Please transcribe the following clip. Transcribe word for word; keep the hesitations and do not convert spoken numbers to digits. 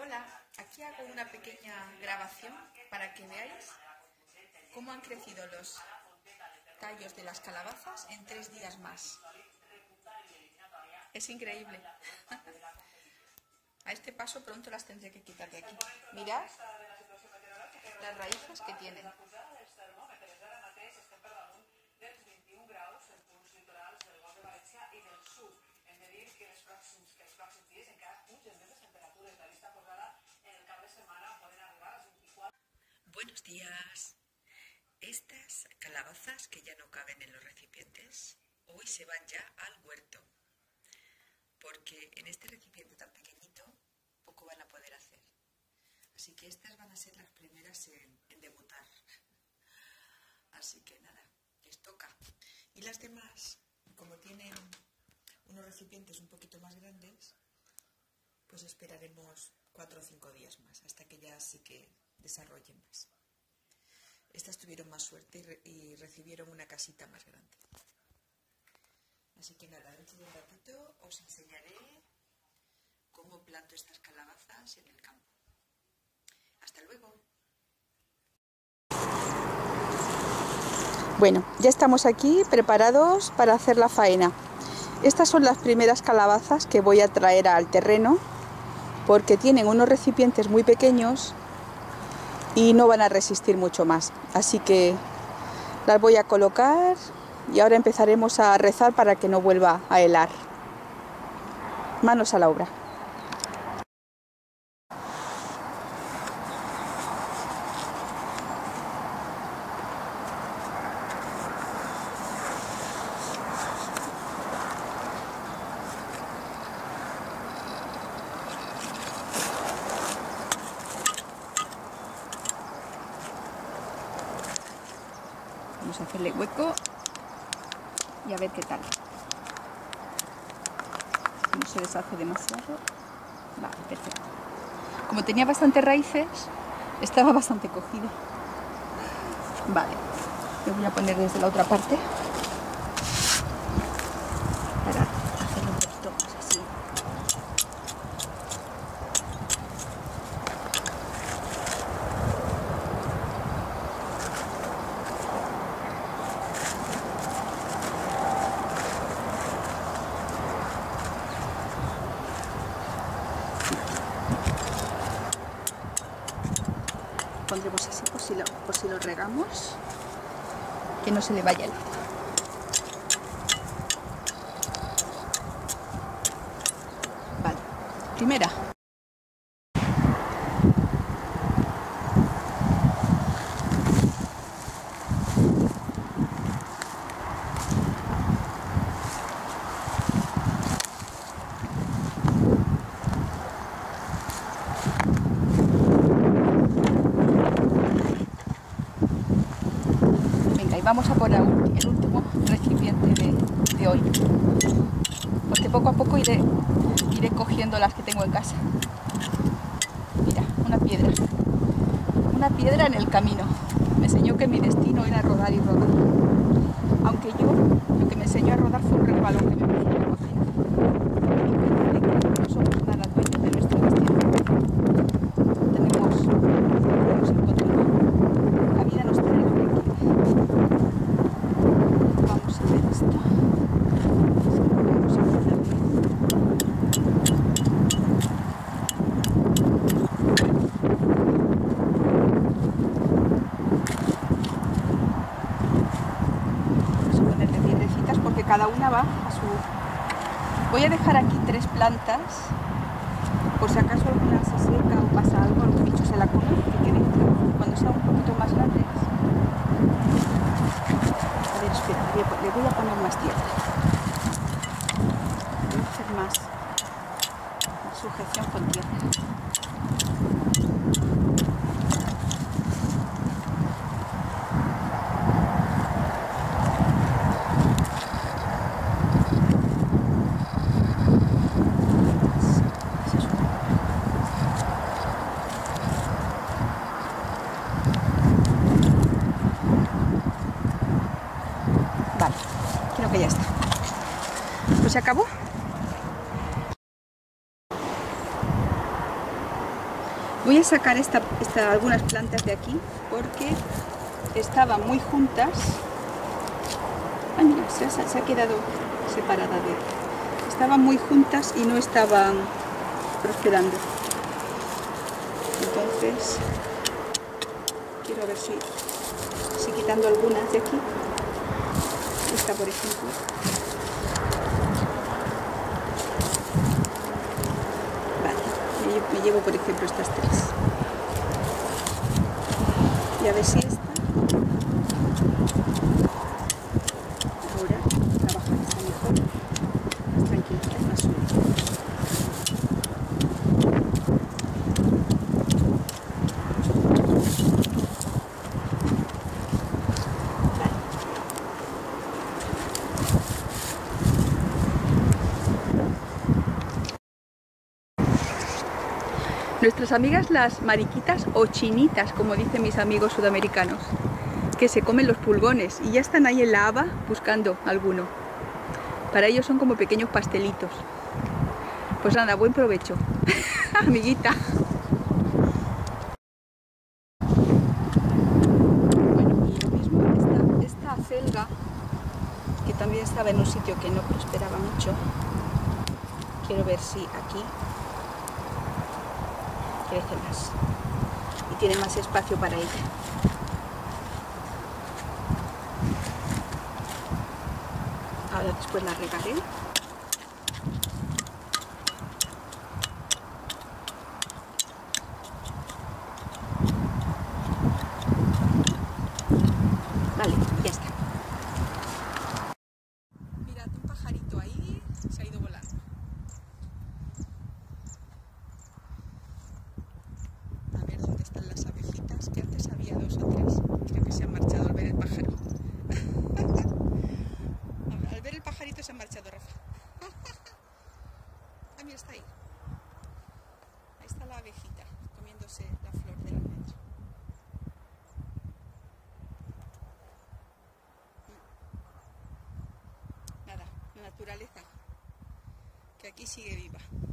Hola, aquí hago una pequeña grabación para que veáis cómo han crecido los tallos de las calabazas en tres días más. Es increíble. A este paso pronto las tendré que quitar de aquí. Mirad las raíces que tienen. Buenos días. Estas calabazas que ya no caben en los recipientes, hoy se van ya al huerto, porque en este recipiente tan pequeñito poco van a poder hacer. Así que estas van a ser las primeras en, en debutar. Así que nada, les toca. Y las demás, como tienen unos recipientes un poquito más grandes, pues esperaremos cuatro o cinco días más, hasta que ya sí que desarrollen más. Estas tuvieron más suerte y, re y recibieron una casita más grande. Así que nada, dentro de un ratito os enseñaré cómo planto estas calabazas en el campo. Hasta luego. Bueno, ya estamos aquí preparados para hacer la faena. Estas son las primeras calabazas que voy a traer al terreno, porque tienen unos recipientes muy pequeños y no van a resistir mucho más. Así que las voy a colocar y ahora empezaremos a rezar para que no vuelva a helar. Manos a la obra. Vamos a hacerle hueco y a ver qué tal. No se deshace demasiado. Vale, perfecto. Como tenía bastantes raíces, estaba bastante cogido. Vale, lo voy a poner desde la otra parte para hacerlo un poquito más así. Pondremos así por si, lo, por si lo regamos, que no se le vaya el agua. Vale, primera. Vamos a por el último recipiente de, de hoy, porque poco a poco iré, iré cogiendo las que tengo en casa. Mira, una piedra, una piedra en el camino. Me enseñó que mi destino era rodar y rodar, aunque yo lo que me enseñó a rodar fue un resbalón que me puso en la cocina. No somos nada dueños de nuestro destino. Tenemos, tenemos el control. La vida nos trae lo que quiere. Vamos a ver esto. Vamos a hacerlo. Vamos a ponerle piedrecitas porque cada una va a su... Voy a dejar aquí tres plantas por si acaso alguna se seca o pasa algo, algún bicho se la come, que quede cuando sea un poquito más grandes. A ver, espera, le voy a poner más tierra. Voy a hacer más, más sujeción con tierra. Vale, creo que ya está. Pues se acabó. Voy a sacar esta, esta, algunas plantas de aquí porque estaban muy juntas. Ah, mira, se ha, se ha quedado separada de él. Estaban muy juntas y no estaban prosperando. Entonces, quiero ver si, si quitando algunas de aquí. Esta, por ejemplo. Vale, me, me llevo, por ejemplo, estas tres. Y a ver si esta ahora trabaja, está mejor, más tranquilita y más suave. Nuestras amigas las mariquitas o chinitas, como dicen mis amigos sudamericanos, que se comen los pulgones y ya están ahí en la haba buscando alguno. Para ellos son como pequeños pastelitos. Pues nada, buen provecho, amiguita. Bueno, y lo mismo, esta, esta acelga, que también estaba en un sitio que no prosperaba mucho, quiero ver si aquí crece más y tiene más espacio para ella. Ahora después la regaré. Vale, ya está. Mirad, un pajarito ahí se ha ido volando. A ver dónde están las abejitas, que antes había dos o tres. Creo que se han marchado al ver el pájaro. Al ver el pajarito se han marchado, Rafa. Ah, mira, está ahí. Ahí está la abejita, comiéndose la flor del almendro. Nada, la naturaleza, que aquí sigue viva.